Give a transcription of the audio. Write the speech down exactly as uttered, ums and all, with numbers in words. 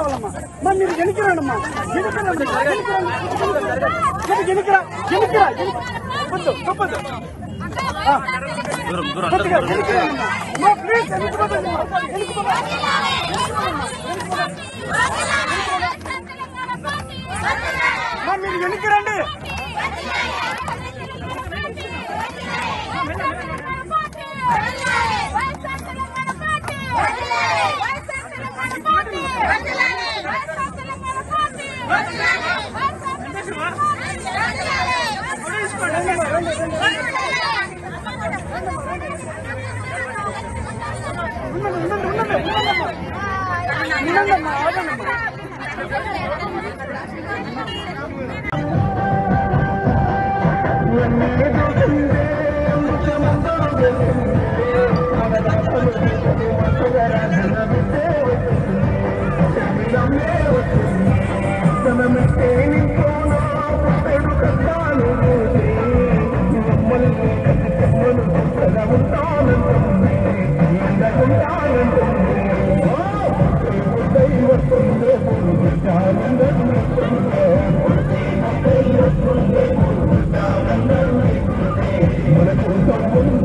రావాలమ్మా. మరి మీరు గెలికిరాడమ్మా, గెలికిరండి, గెలికిరా గెలికిరా గెలిపొద్దు తప్పదు కొద్దిగా గెలికిరాడమ్మా. ప్లీజ్ గెలికిపోతుందమ్మా, గెలికిపోతుందమ్మా. మీరు గెలికిరండి. ఉండండమ్మా, ఆగండమ్మా. Thank you.